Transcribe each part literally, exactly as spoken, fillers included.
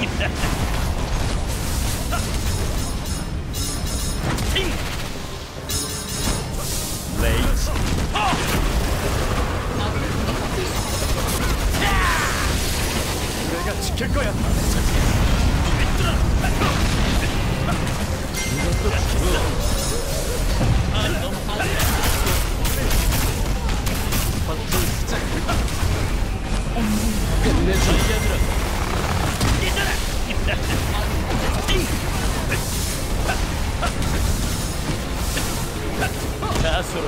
레이지. 내가 지킬 거야. 이것도 죽어. 아, 너무 버튼 시작. 끝내줘. 이겨들어. 가수로.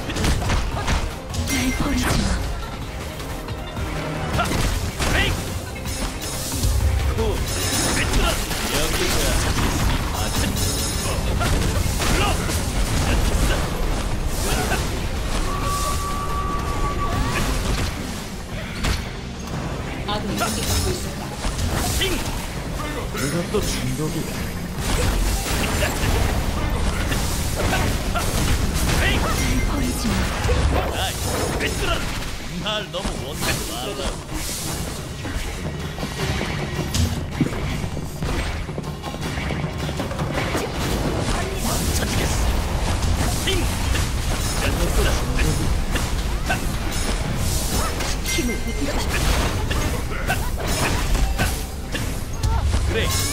날 버리지 마. 아군이 공격받고 있습니다. 이것도 중독이다. 버리지 마. 아이, 왜 날 너무 원하지 말라. 멈춰주겠어. 힘을 잃어. 그래.